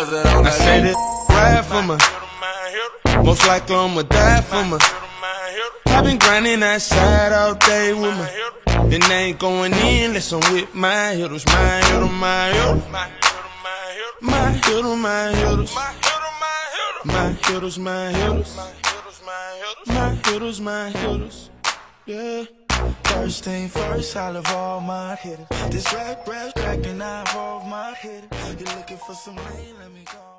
I say this ride for me. Most likely I'ma die for me. I been grinding outside all day with me. And they ain't going in unless I'm with my hitters, my hitters, my hitters. My hitters, my hitters. My hitters, my hitters. My hitters, my hitters. Yeah. First thing first, I love all my hitters. This rap cracking, I involve my hitters. You're looking for some rain, let me go.